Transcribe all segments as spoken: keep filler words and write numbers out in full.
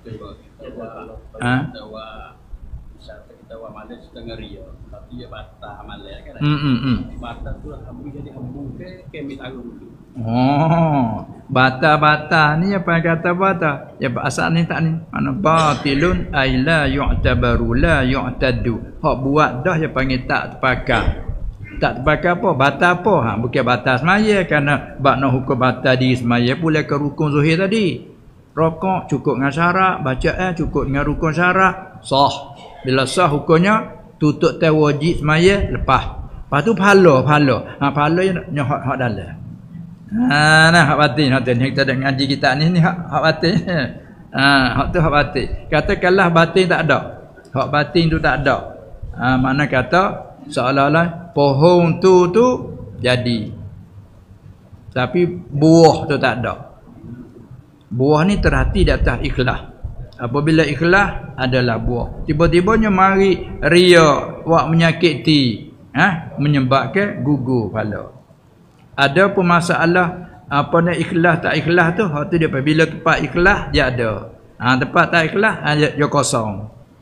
Ha? Kita wa kita wa malas setengah ria. Tapi dia bata malas kan. Hmm hmm hmm. Bata tu hambu jadi hambu ke kemit agung dulu. Oh, bata-bata ni apa yang kata bata? Ya asal ni tak ni. Mana batilun ay la yu'tabaru la yu'taddu. Hak buat dah dia panggil tak terpakai. Tak terpakai apa? Bata apa? Ha, bukan bata semaya kerana bab nak hukum bata diri semaya pula ke rukun zuhir tadi. Rokok cukup dengan syarat, bacaan cukup dengan rukun syarat, sah. Bila sah hukumnya tutup tai wajib semaya lepas. Lepas tu pahala, pahala. Ha pahala yang hak hak dalam. Ha nah hak batin, hak ni kita dah ngaji kita ni ni hak hak batin. Ha hak tu hak batin. Katakanlah batin tak ada. Hak batin tu tak ada. Ha makna kata seolah-olah pohon tu tu jadi. Tapi buah tu tak ada. Buah ni terhati di atas ikhlas. Apabila ikhlas adalah buah. Tiba-tibanya mari ria, wak menyakiti, ha menyebabkan gugur kepala. Ada pun masalah apa nak ikhlas tak ikhlas tu, hak tu dia bila tempat ikhlas dia ada. Ha tempat tak ikhlas dia, dia kosong.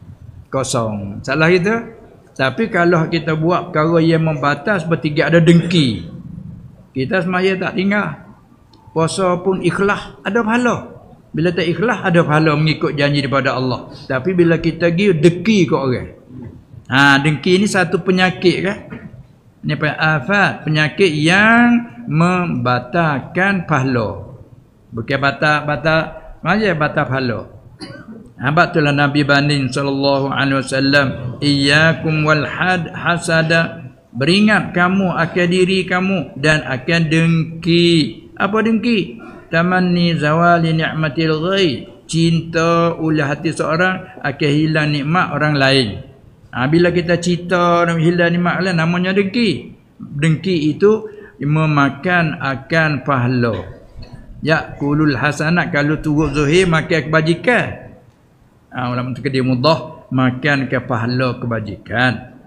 Kosong. Salah kita. Tapi kalau kita buat perkara yang membatas seperti ada dengki. Kita semaya tak tinggal. Puasa pun ikhlas ada pahala. Bila tak ikhlas ada pahala mengikut janji daripada Allah. Tapi bila kita pergi dengki ke orang. Ha dengki ni satu penyakit kan? Ini afat, penyakit yang membatalkan pahala. Bukan batal batal macam batal pahala. Habaq itulah Nabi banding sallallahu alaihi wasallam, iyyakum wal had hasada, beringat kamu akan diri kamu dan akan dengki. Apa dengki? Tamanni zawali ni'matil ghaib, cinta ulah hati seorang akan hilang nikmat orang lain. Ha, bila kita cita dan hilang nikmat lain namanya dengki. Dengki itu memakan akan pahala. Ya'kulul hasanat, kalau turut zuhir makan kebajikan. Ha, ulama terkedir mudah makan ke pahala kebajikan.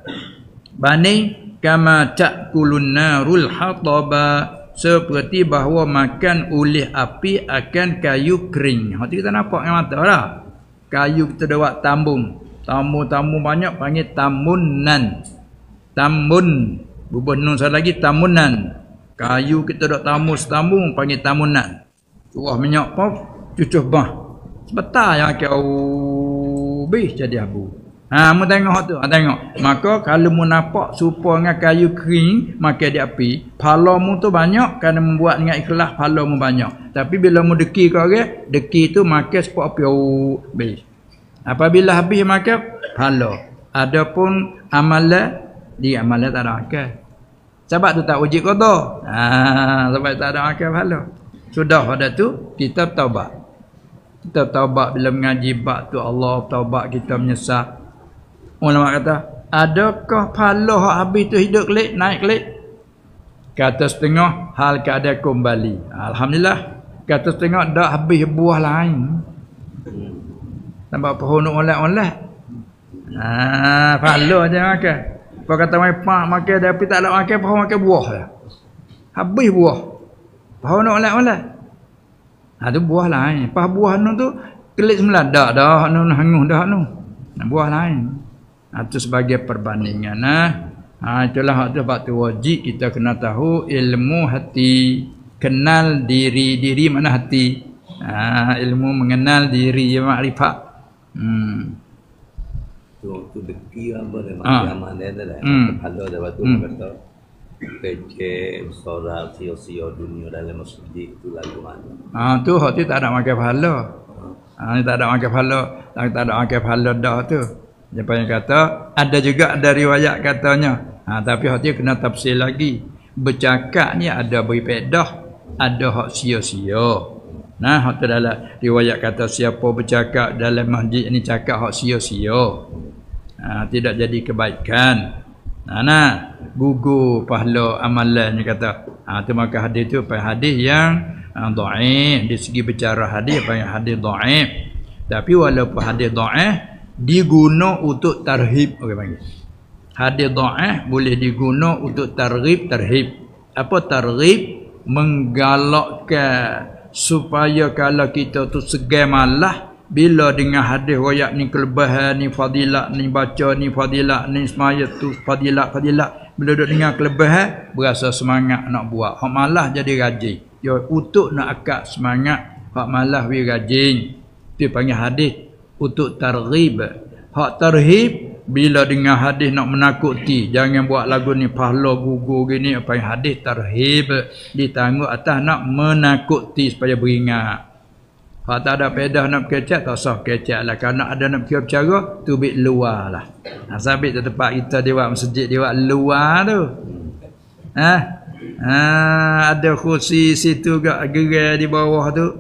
Banding kama ta'kulun narul hataba, seperti bahawa makan oleh api akan kayu kering. Hak kita nampak dengan mata dah. Kayu kita dah buat tambung. Tamu-tamu banyak panggil tamunan. Tamun. Bubuh nun sekali lagi tamunan. Kayu kita dah tamus tambung panggil tamunan. Curah minyak pop, cucuh bah. Sebentar yang kau bih jadi abu. Ha, mu tengok hak tu, ha, tengok. Maka kalau mu nampak serupa dengan kayu kering makan di api, palamu tu banyak kerana membuat dengan ikhlas palamu banyak. Tapi bila mu deki ke orang, deki tu makan sepok api oh, bih. Apabila habis makan pahala. Adapun amalan di amalan tak ada makan. Sebab tu tak wajib qada. Ha, sebab tak ada makan pahala. Sudah pada tu kita taubat. Kita taubat bila mengaji bab tu Allah taubat kita menyesal. Ulama kata, adakah pahala hak habis tu hidup kelik naik kelik? Kata setengah hal keadaan kembali. Alhamdulillah. Kata setengah dak habis buah lain. Nampak pohon oleh-oleh. Ha, pahala je makan. Kau kata mai pak makan tapi tak ada makan pohon makan buah dah. Habis buah. Pohon oleh-oleh. Ha tu buah lain. Pas buah nu tu kelik semula dak dah nu hangus dah nu. Buah lain. Ha tu sebagai perbandingan nah. Ha itulah hak tu bab tu wajib kita kena tahu ilmu hati. Kenal diri, diri mana hati. Ha ilmu mengenal diri makrifat. Hmm. Tu tu deki apa dah Ah. macam mana dah dah. Hmm. Kalau dah waktu Hmm. kata kecil sorak sio-sio dunia dalam masjid itu lagu mana. Ha tu hak tu tak ada makan pahala. Ha ni tak ada makan pahala, tak tak ada makan pahala dah tu. Siapa yang kata ada juga ada riwayat katanya. Ha tapi hak tu kena tafsir lagi. Bercakap ni ada beri pedah, ada hak sia-sia. Nah, hak tu dalam riwayat kata siapa bercakap dalam masjid ni cakap hak sia-sia. Ha, tidak jadi kebaikan. Nah, nah, gugur pahala amalan ni kata. Ha tu maka hadis tu pai hadis yang uh, dhaif di segi bicara hadis pai hadis dhaif. Tapi walaupun hadis dhaif diguna untuk tarhib orang panggil. Hadis dhaif boleh diguna untuk targhib tarhib. Apa targhib? Menggalakkan supaya kalau kita tu segan malah bila dengan hadis royak ni kelebihan ni fadilat ni baca ni fadilat ni semayat tu fadilat fadilat bila duduk dengar kelebihan berasa semangat nak buat. Hak malas jadi rajin. Yo untuk nak akak semangat, hak malas we rajin. Tu panggil hadis untuk targhib. Hak tarhib bila dengar hadis nak menakuti, jangan buat lagu ni pahala gugur gini, apa yang hadis tarhib ditangguh atas nak menakuti supaya beringat. Kalau tak ada pedah nak kecek, tak sah kecek lah. Kalau ada nak kira bercara, tu bit luar lah. Ha, sabit tu tempat kita di wak masjid, di wak luar tu. Ha? Ha, ada kursi situ gak gerai di bawah tu.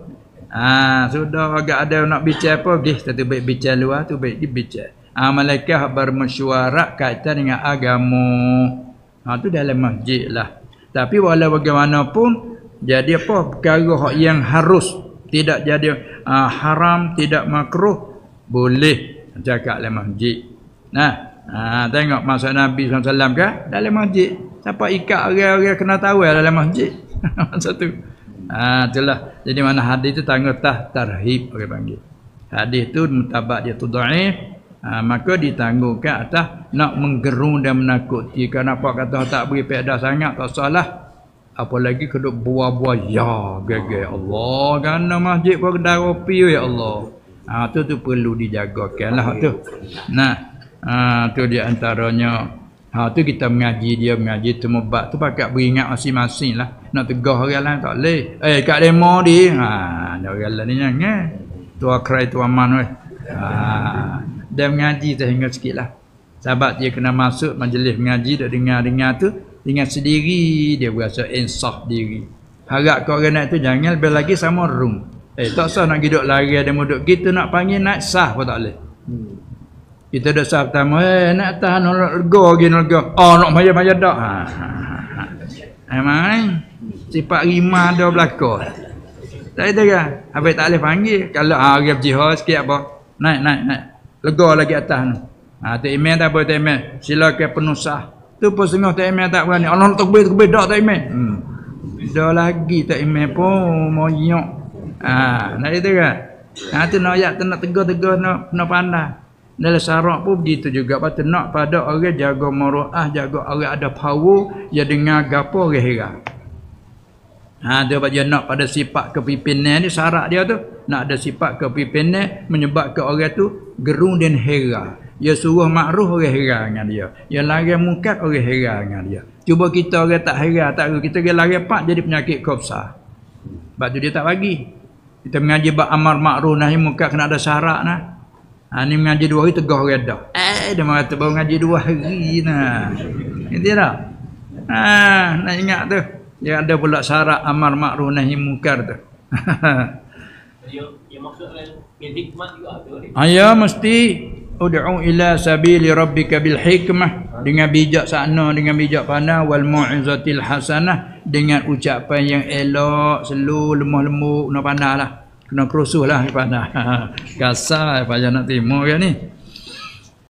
Ha, sudah agak ada nak bicara apa, pergi. Satu baik bicara luar, tu baik dibicara. Ha, malaikat bermesyuarat kaitan dengan agama. Ha, tu dalam masjid lah. Tapi walau bagaimanapun, jadi apa perkara yang harus tidak jadi uh, haram, tidak makruh, boleh cakap dalam masjid. Nah, uh, tengok masa Nabi sallallahu alaihi wasallam kan dalam masjid. Siapa ikat orang-orang kena tahu dalam masjid. Masa tu. Ah, uh, itulah. Jadi mana hadis tu tangguh tah tarhib orang panggil. Hadis tu mutabak dia tu dhaif. Ha, maka ditangguhkan atas nak menggerung dan menakuti. Kenapa kata tak beri pedah sangat, tak salah. Apalagi keduk buah-buah ya gege Allah kerana masjid pun kedai kopi ya Allah. Ha, tu tu perlu dijagakan lah tu. Nah, ha, tu di antaranya. Ha, tu kita mengaji dia mengaji tu mubak tu pakat beringat masing-masing lah. Nak tegah orang lain tak boleh. Eh kat demo di. Ha, ada orang lain ni jangan. Tu akrai tu aman weh. Ha, dia mengaji sehingga sikit lah. Sahabat dia kena masuk majlis mengaji, dia dengar-dengar tu dengan sendiri, dia berasa insaf diri. Harap kau orang naik tu jangan lebih lagi sama room. Eh tak sah nak duduk lari ada muduk. Kita nak panggil naik sah pun tak boleh. Hmm. Kita dah sah pertama, eh nak tahan nak lega lagi nak lega. Oh nak maya-maya dak. Ha ha ha. Emang sifat rima ada belakang. Tak ada kan? Habis tak boleh panggil. Kalau ha orang jihad sikit apa? Naik naik naik. Lega lagi atas tu. Ha tak email tak apa tak email. Silakan penuh sah. Tu pun setengah tak email tak berani. Allah nak takbir takbir dak tak email. Hmm. Dah lagi tak email pun moyok. Ah, ha, nak itu kan? Ha tu nak ayat tu nak tegur-tegur nak nak pandai. Dalam syarak pun begitu juga. Patut nak pada orang jaga maruah, jaga orang ada power, dia dengar gapo orang heran. Ha dia dia nak pada sifat kepimpinan ni syarat dia tu. Nak ada sifat kepimpinan menyebabkan orang tu gerung dan heran. Dia suruh makruh orang heran dengan dia. Dia larang mungkar orang heran dengan dia. Cuba kita orang tak heran, tak kita orang larang pak jadi penyakit kopsa. Sebab tu dia tak bagi. Kita mengaji bab amar makruh nahi mungkar kena ada syarat nah. Ha ni mengaji dua hari tegah orang dah. Eh dia kata baru mengaji dua hari nah. Ngerti tak? Ha nak ingat tu. Dia ada pula syarat amar makruh nahi mungkar tu. Dia dia maksudnya hikmat juga tu. Ayah mesti ud'u ila sabili rabbika bil hikmah, dengan bijaksana, dengan bijak pandang, wal mau'izatil hasanah, dengan ucapan yang elok, slow, lemah lembut, kena pandanglah. Kena kerusuh lah pandang. Kasar payah nak timur kan ni.